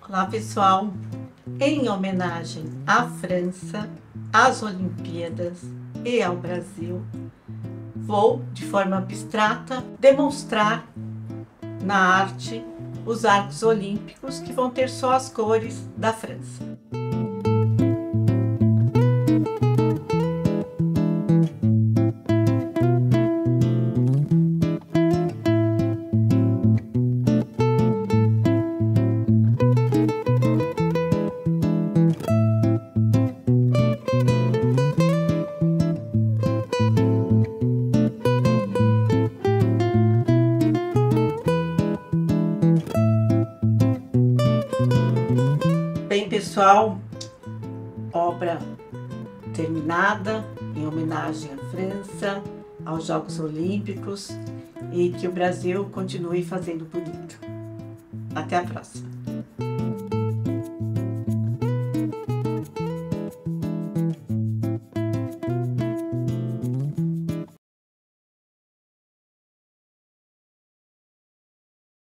Olá pessoal, em homenagem à França, às Olimpíadas e ao Brasil, vou de forma abstrata demonstrar na arte os arcos olímpicos que vão ter só as cores da França. Bem, pessoal, obra terminada em homenagem à França, aos Jogos Olímpicos, e que o Brasil continue fazendo bonito. Até a próxima!